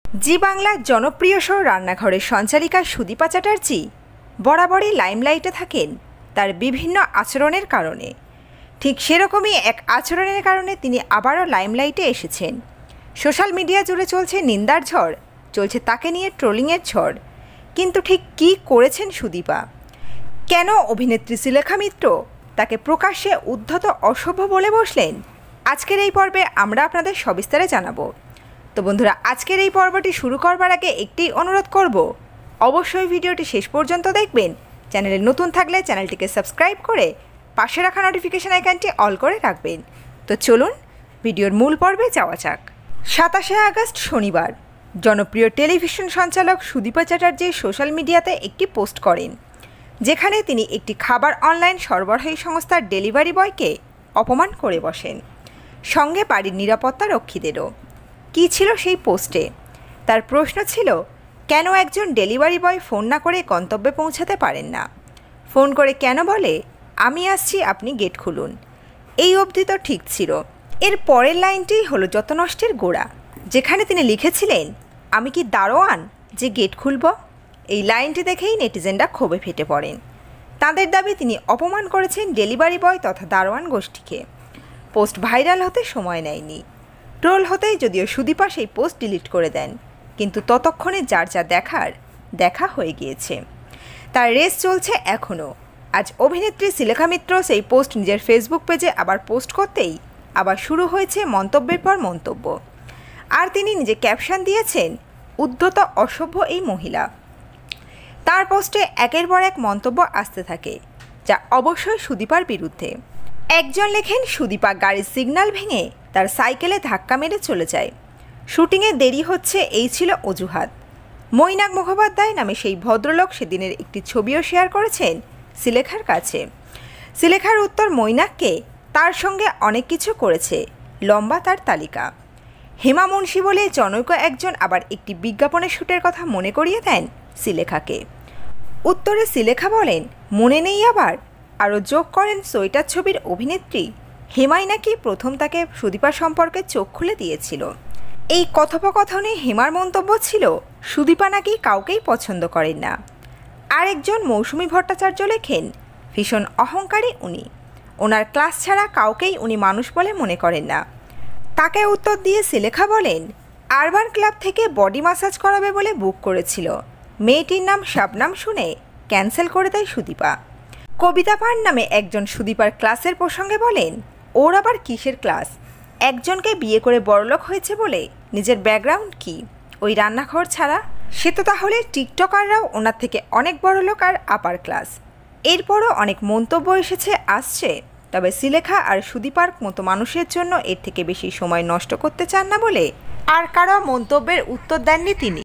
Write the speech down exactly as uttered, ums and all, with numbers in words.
জি বাংলার জনপ্রিয় শো রান্নাঘরের সঞ্চালিকা সুদীপা চ্যাটার্জি বরাবরই লাইমলাইটে থাকেন তার বিভিন্ন আচরণের কারণে। ঠিক সেরকমই এক আচরণের কারণে তিনি আবারও লাইমলাইটে এসেছেন। সোশ্যাল মিডিয়া জুড়ে চলছে নিন্দার ঝড়, চলছে তাকে নিয়ে ট্রোলিংয়ের ঝড়। কিন্তু ঠিক কী করেছেন সুদীপা? কেন অভিনেত্রী শ্রীলেখা মিত্র তাকে প্রকাশ্যে উদ্ধত অসভ্য বলে বসলেন? আজকের এই পর্বে আমরা আপনাদের সবিস্তারে জানাবো। তো বন্ধুরা, আজকের এই পর্বটি শুরু করবার আগে একটি অনুরোধ করব, অবশ্যই ভিডিওটি শেষ পর্যন্ত দেখবেন। চ্যানেলে নতুন থাকলে চ্যানেলটিকে সাবস্ক্রাইব করে পাশে রাখা নোটিফিকেশন আইকনটি অল করে রাখবেন। তো চলুন ভিডিওর মূল পর্বে যাওয়া যাক। সাতাশে আগস্ট শনিবার জনপ্রিয় টেলিভিশন সঞ্চালক সুদীপা চ্যাটার্জি সোশ্যাল মিডিয়াতে একটি পোস্ট করেন, যেখানে তিনি একটি খাবার অনলাইন সরবরাহী সংস্থার ডেলিভারি বয়কে অপমান করে বসেন, সঙ্গে বাড়ির নিরাপত্তা রক্ষীদেরও। কী ছিল সেই পোস্টে? তার প্রশ্ন ছিল, কেন একজন ডেলিভারি বয় ফোন না করে গন্তব্যে পৌঁছাতে পারেন না? ফোন করে কেন বলে, আমি আসছি, আপনি গেট খুলুন? এই অবধি তো ঠিক ছিল। এর পরের লাইনটি হলো যত নষ্টের গোড়া, যেখানে তিনি লিখেছিলেন, আমি কি দারোয়ান যে গেট খুলব? এই লাইনটি দেখেই নেটিজেনরা ক্ষোভে ফেটে পড়েন। তাদের দাবি তিনি অপমান করেছেন ডেলিভারি বয় তথা দারোয়ান গোষ্ঠীকে। পোস্ট ভাইরাল হতে সময় নেয়নি। ট্রোল হতেই যদিও সুদীপা সেই পোস্ট ডিলিট করে দেন, কিন্তু ততক্ষণে যার যা দেখার দেখা হয়ে গিয়েছে। তার রেস চলছে এখনও। আজ অভিনেত্রী শ্রীলেখা মিত্র সেই পোস্ট নিজের ফেসবুক পেজে আবার পোস্ট করতেই আবার শুরু হয়েছে মন্তব্যের পর মন্তব্য। আর তিনি নিজে ক্যাপশন দিয়েছেন, উদ্ধত অসভ্য এই মহিলা। তার পোস্টে একের পর এক মন্তব্য আসতে থাকে, যা অবশ্যই সুদীপার বিরুদ্ধে। একজন লেখেন, সুদীপা গাড়ির সিগন্যাল ভেঙে তার সাইকেলে ধাক্কা মেরে চলে যায়, শুটিংয়ে দেরি হচ্ছে, এই ছিল অজুহাত। মৈনাক মুখোপাধ্যায় নামে সেই ভদ্রলোক সেদিনের একটি ছবিও শেয়ার করেছেন শ্রীলেখার কাছে। শ্রীলেখার উত্তর, মৈনাককে তার সঙ্গে অনেক কিছু করেছে, লম্বা তার তালিকা। হেমা মুন্সি বলে জনৈক একজন আবার একটি বিজ্ঞাপনের শ্যুটের কথা মনে করিয়ে দেন শ্রীলেখাকে। উত্তরে শ্রীলেখা বলেন, মনে নেই আবার? আরও যোগ করেন, সোয়েটার ছবির অভিনেত্রী হেমাই নাকি প্রথম তাকে সুদীপা সম্পর্কে চোখ খুলে দিয়েছিল। এই কথোপকথনে হেমার মন্তব্য ছিল, সুদীপা নাকি কাউকেই পছন্দ করেন না। আরেকজন মৌসুমী ভট্টাচার্য লেখেন, ভীষণ অহংকারী উনি, ওনার ক্লাস ছাড়া কাউকেই উনি মানুষ বলে মনে করেন না। তাকে উত্তর দিয়ে শ্রীলেখা বলেন, আরবান ক্লাব থেকে বডি ম্যাসাজ করাবে বলে বুক করেছিল, মেয়েটির নাম শাবনাম শুনে ক্যান্সেল করে দেয় সুদীপা। কবিতা পান নামে একজন সুদীপার ক্লাসের প্রসঙ্গে বলেন, ওর আবার কিসের ক্লাস? একজনকে বিয়ে করে বড়লোক হয়েছে বলে নিজের ব্যাকগ্রাউন্ড কি? ওই রান্নাঘর ছাড়া? সে তো তাহলে টিকটকাররাও ওনার থেকে অনেক বড়লোক আর আপার ক্লাস। এরপরও অনেক মন্তব্য এসেছে, আসছে। তবে শ্রীলেখা আর সুদীপার মতো মানুষের জন্য এর থেকে বেশি সময় নষ্ট করতে চান না বলে আর কারো মন্তব্যের উত্তর দেননি তিনি।